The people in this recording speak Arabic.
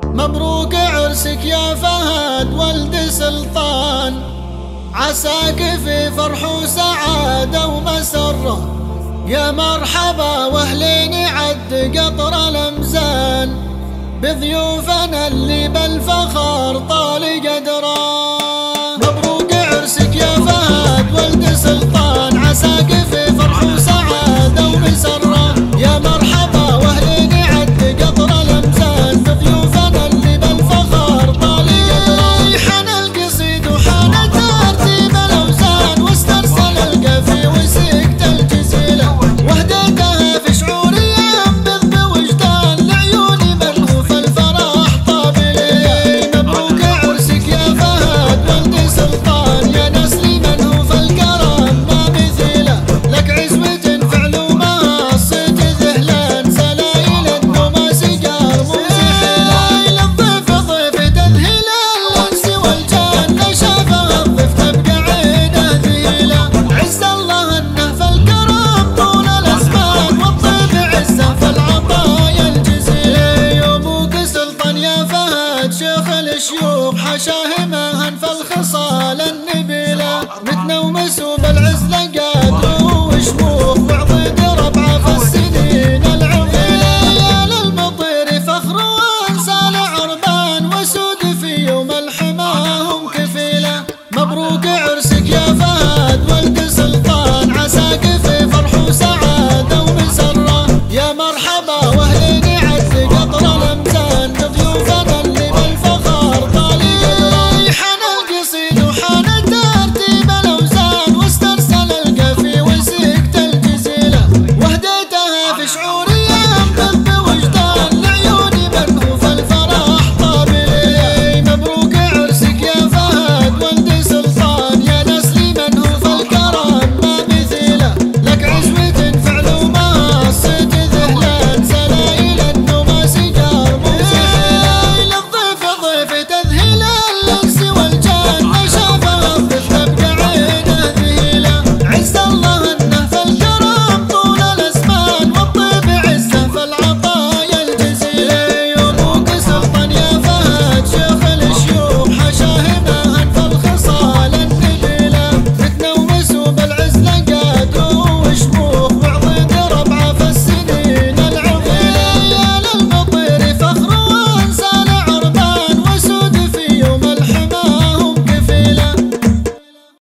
مبروك عرسك يا فهد ولد سلطان، عساك في فرح وسعادة ومسرة. يا مرحبا واهلين عد قطر الأمزان، بضيوفنا اللي بالفخر طال قدره. مبروك عرسك يا فهد ولد سلطان، عساك في فرح وسعادة ومسرة. يا مرحبا واهلين عد قطر الأمزان، بضيوفنا اللي بالفخر طال قدره. حان القصيد وحان ترتيب الأوزان، واسترسل القفي وسكت الجزيلة، وهديتها في شعوري ينبض بوجدان، لعيوني من هو في الفرح طابلي. مبروك عرسك يا فهد ولد سلطان، يا نسلي من هو في الكرم ما مثيله. لك عزوة فعل ومقصد ذهلان، سلايل النوم سيجار موسيحيله. للضيف ضيف تذهيل الأنس والجان، لشافه الضيف تبقى عينه ذهيله. عز الله انه في الكرم طول الازمان، والضيف عزه في العطايا الجزيله. يا ابوك سلطان يا فهد شيخ الشيوخ، حشاه